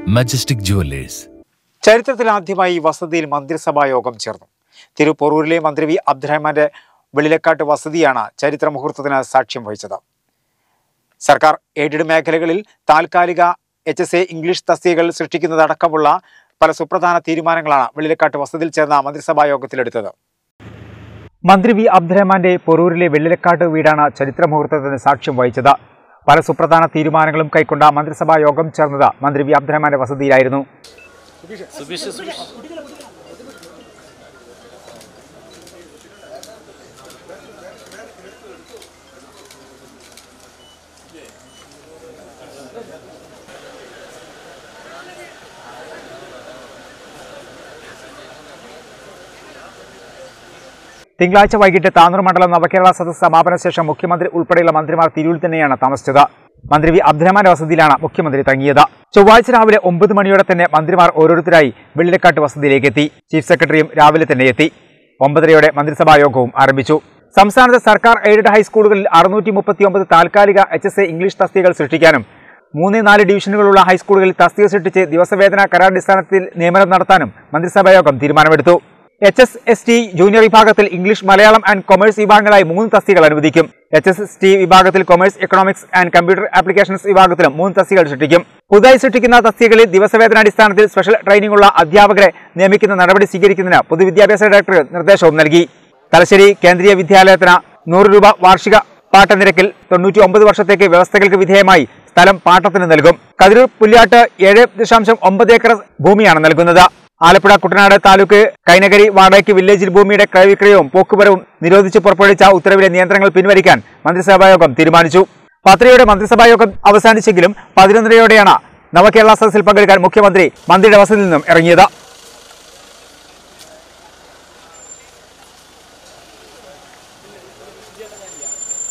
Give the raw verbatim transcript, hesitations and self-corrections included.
Majestic Jewelers. ചരിത്രത്തിൽ ആദ്യമായി വസതിയിൽ മന്ത്രിസഭാ യോഗം ചേർന്നു. തിരുപ്പൊറൂരിലെ മന്ത്രി വി അബ്ദുറഹ്മാന്റെ വെളിലക്കാട്ട് വസതിയാണ് ചരിത്ര മുഹൂർത്തത്തിന് സാക്ഷ്യം വഹിച്ചത്. സർക്കാർ എയ്ഡഡ് മേഖലകളിൽ താൽക്കാലിക എച്ച് എസ് എ ഇംഗ്ലീഷ് തസ്തികകൾ സൃഷ്ടിക്കുന്നതടക്കമുള്ള പല സുപ്രധാന തീരുമാനങ്ങളാണ് വെള്ളിലക്കാട്ട് വസതിയിൽ ചേർന്ന മന്ത്രിസഭാ യോഗത്തിലെടുത്തത്. മന്ത്രി വി അബ്ദുറഹ്മാന്റെ പൊറൂരിലെ വെള്ളിലക്കാട്ട് വീടാണ് ചരിത്ര മുഹൂർത്തത്തിന് സാക്ഷ്യം വഹിച്ചത്. പല സുപ്രധാന തീരുമാനങ്ങളും കൈക്കൊണ്ട മന്ത്രിസഭാ യോഗം ചേർന്നത് മന്ത്രി വി അബ്ദുറഹ്മാന്റെ വസതിയിലായിരുന്നു. തിങ്കളാഴ്ച വൈകിട്ട് താനൂർ മണ്ഡലം നവകേരള സദസ് സമാപന ശേഷം മുഖ്യമന്ത്രി ഉൾപ്പെടെയുള്ള മന്ത്രിമാർ തിരൂരിൽ തന്നെയാണ് താമസിച്ചത്. മന്ത്രി വി അബ്ദുറഹ്മാന്റെ വസതിയിലാണ് മുഖ്യമന്ത്രി തങ്ങിയത്. ചൊവ്വാഴ്ച രാവിലെ ഒമ്പത് മണിയോടെ തന്നെ മന്ത്രിമാർ ഓരോരുത്തരായി വെള്ളിലക്കാട്ട് വസതിയിലേക്ക് എത്തി. ചീഫ് സെക്രട്ടറിയും രാവിലെ തന്നെ എത്തി. ഒമ്പതരയോടെ മന്ത്രിസഭാ യോഗവും ആരംഭിച്ചു. സംസ്ഥാനത്തെ സർക്കാർ എയ്ഡഡ് ഹൈസ്കൂളുകളിൽ അറുന്നൂറ്റി മുപ്പത്തി ഒമ്പത് താൽക്കാലിക എച്ച് എസ് എ ഇംഗ്ലീഷ് തസ്തികകൾ സൃഷ്ടിക്കാനും മൂന്ന് നാല് ഡിവിഷനുകളുള്ള ഹൈസ്കൂളുകളിൽ തസ്തിക സൃഷ്ടിച്ച് ദിവസവേതന കരാറടിസ്ഥാനത്തിൽ നിയമനം നടത്താനും മന്ത്രിസഭാ യോഗം തീരുമാനമെടുത്തു. H S S T junior വിഭാഗത്തിൽ ഇംഗ്ലീഷ്, മലയാളം ആൻഡ് കൊമേഴ്സ് വിഭാഗങ്ങളായി മൂന്ന് തസ്തികകൾ അനുവദിക്കും. എച്ച് എസ് എസ് ടി വിഭാഗത്തിൽ commerce, economics and computer applications വിഭാഗത്തിലും മൂന്ന് തസ്തികകൾ സൃഷ്ടിക്കും. പുതുതായി സൃഷ്ടിക്കുന്ന തസ്തികകളിൽ ദിവസവേതനാടിസ്ഥാനത്തിൽ സ്പെഷ്യൽ ട്രെയിനിങ്ങുള്ള അധ്യാപകരെ നിയമിക്കുന്ന നടപടി സ്വീകരിക്കുന്നതിന് പൊതുവിദ്യാഭ്യാസ ഡയറക്ടർ നിർദ്ദേശവും നൽകി. തലശ്ശേരി കേന്ദ്രീയ വിദ്യാലയത്തിന് നൂറ് രൂപ വാർഷിക പാട്ട നിരക്കിൽ തൊണ്ണൂറ്റി ഒമ്പത് വർഷത്തേക്ക് വ്യവസ്ഥകൾക്ക് വിധേയമായി സ്ഥലം പാട്ടത്തിന് നൽകും. കതിരൂർ പുല്യാട്ട് ഏഴ് ദശാംശം ഒമ്പത് ഏക്കർ ഭൂമിയാണ് നൽകുന്നത്. ആലപ്പുഴ കുട്ടനാട് താലൂക്ക് കൈനകരി വാടകയ്ക്ക് വില്ലേജിൽ ഭൂമിയുടെ ക്രയവിക്രയവും പോക്കുവരവും നിരോധിച്ച് പുറപ്പെടുവിച്ച ഉത്തരവിലെ നിയന്ത്രണങ്ങൾ പിൻവലിക്കാൻ മന്ത്രിസഭായോഗം തീരുമാനിച്ചു. പത്തരയോടെ മന്ത്രിസഭായോഗം അവസാനിച്ചെങ്കിലും പതിനൊന്നരയോടെയാണ് നവകേരള സദസ്സിൽ പങ്കെടുക്കാൻ മുഖ്യമന്ത്രി മന്ത്രിയുടെ വസതിയിൽ നിന്നും ഇറങ്ങിയത്.